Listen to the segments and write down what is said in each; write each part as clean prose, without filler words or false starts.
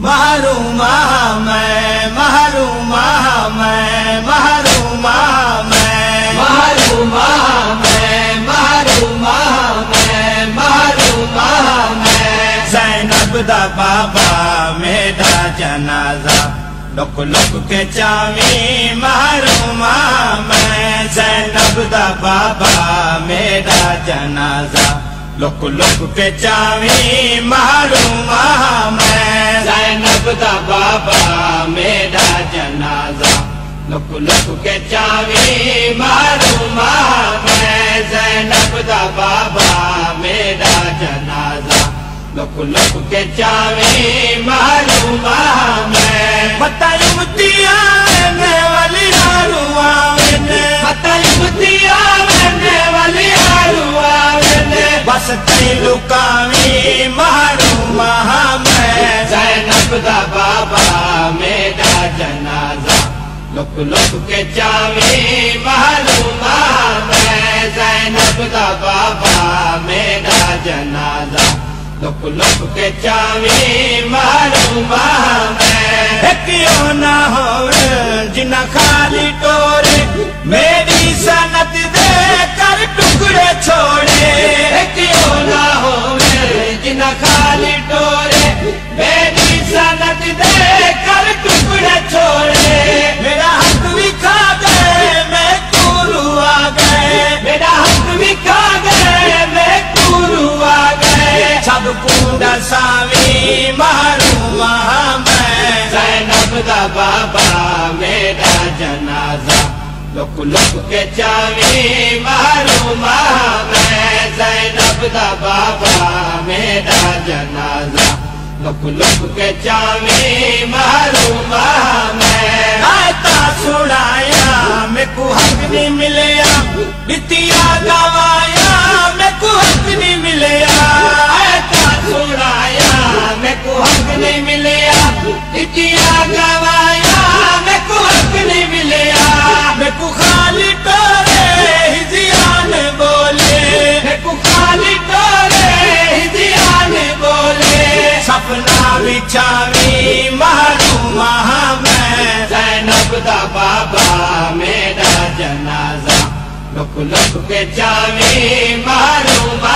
محروما میں محروما میں محروما میں محروما میں محروما میں محروما میں زینب دا بابا میرا جنازہ لک لک کے چاویں محروما میں زینب دا بابا میرا جنازہ لک لک کے چاویں محروما میں زینب دا بابا میرا جنازہ لک لک کے چاویں محروما میں زینب دا بابا میرا جنازہ لک لک کے چاویں محروما میں بتائی متیا میں والی ہاروا بتائی متیا میں والی ہاروا بس تی لکاویں محروما میں زینب دا بابا میرا جنازہ لک لک کے چاویں محروما میں زینب دا بابا میرا جنازہ لک لک کے چاویں محروما میں کیوں نہ ہو جنہ خالی ٹورے میری سنت دے کر ٹکڑے چھوڑے کیوں نہ ہو جنہ خالی ٹورے میری سنت دے کر ٹکڑے چھوڑے میرا حق بھی کھا گئے میں کورو آ گئے میرا حق بھی کھا گئے میں کورو آ گئے سب کنڈا ساویں محروما میں زینب دا بابا میرا جنازہ لک لک کے چاویں محروما میں زینب دا بابا میرا جنازہ لک لک کے چاویں محروما میں آیتا سنایا میں کو حق نہیں ملیا بتیا گوایا میں کو حق نہیں ملیا آیتا سنایا میں کو حق نہیں ملیا بتیا گوایا میں کو حق نہیں ملیا میں کو خالی ٹورے ہزیان بولے میں کو خالی ٹورے ہزیان بولے سپنا بچھاویں محروما میں زینب دا بابا میرا جنازہ لک لک کے چاویں محروما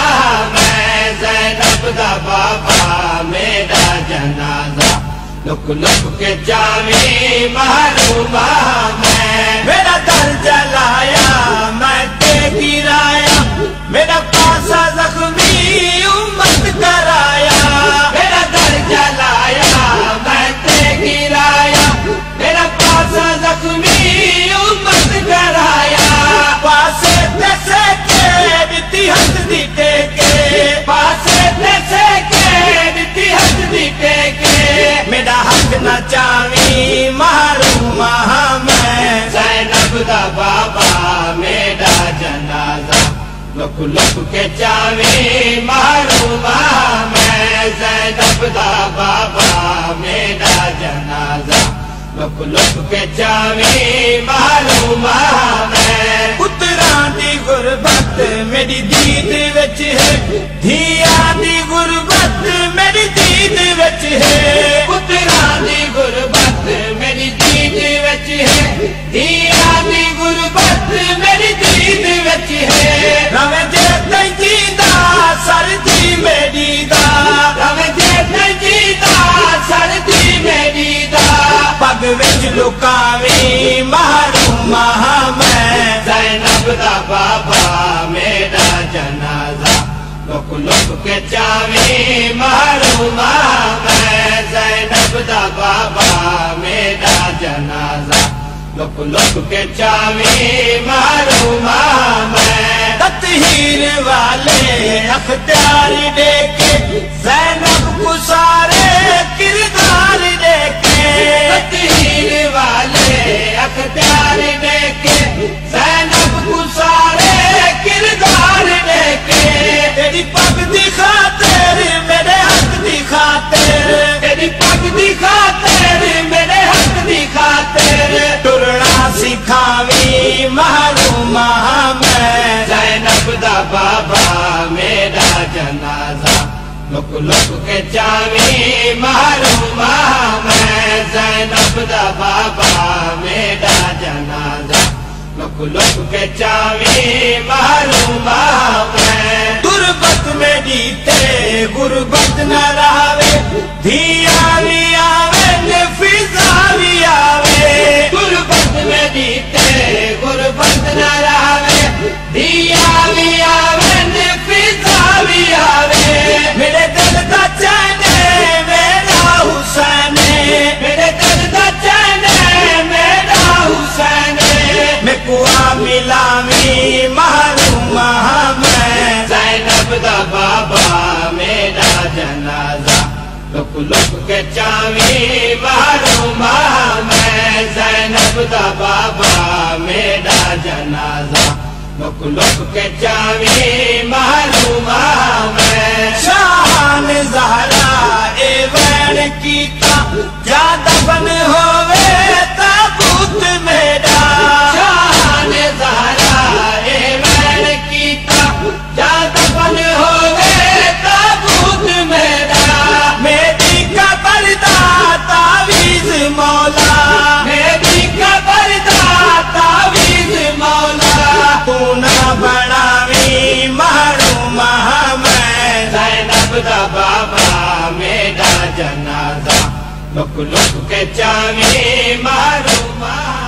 میں زینب دا بابا میرا جنازہ لک لک کے چاویں محروما میں میرا در جلایا میں تے گرایا میرا پاسا زخمی امت کرایا میرا در جلایا میں تے گرایا میرا پاسا زخمی امت کرایا پاسے دسے کے بیتی حد دی ٹیکے پاسے دسے کے بیتی حد دی ٹیکے میرا حق نہ چاویں محروما میں زینب دا بابا میرا جنازہ لک لک کے چاویں محروما میں زینب دا بابا میرا جنازہ لک لک کے چاویں محروما میں پتراں دی غربت میری دید وچ ہے دھیاں دی غربت میری دید وچ ہے پتراں دی غربت میری دید وچ ہے دھیاں دی غربت میری دید وچ ہے روے جے تے جیندا سر دی میری دا روے جے تے جیندا سر دی میری دا پگ وچ لکاویں محروما میں زینب دا بابا میرا جنازہ لک لک کے چاویں محروما میں زینب دا بابا میرا جنازہ لک لک کے چاویں محروما میں تطہیر والے اختیار دے کے زینب کو سارے کردار دے کے تطہیر والے اختیار دے کے زینب کو سارے کردار دے کے تیری پگ دی خاطر میرے حق دی خاطر تیری پگ دی خاطر میرے حق دی خاطر ٹرنا سکھاویں محروما میں زینب دا بابا میرا جنازہ لک لک کے چاویں محروما لک لک کے چاویں محروما میں غربت میں جیتے غربت نہ رہے دھیا بھی آوے فضا بھی آوے غربت میں جیتے غربت نہ رہے دھیا بھی آوے فضا بھی آوے میرے دل دا چین میرا حسین میرے دل دا چین میرا حسین میں کو ملاوی محروما میں زینب دا بابا میرا جنازہ لک لک کے چاویں محروما میں زینب دا بابا میرا جنازہ لک لک کے چاویں محروما میں شان زہرا اے وین کیتا جا دفن ہووے تابوت میرا شان زہرا اے وین کیتا جا دفن ہووے تابوت میرا میری قبر دا تعویذ مولا میری قبر دا تعویذ مولا تو نہ بناوی محروما میں زینب دا بابا میرا جنازہ لک لک کے چاویں محروما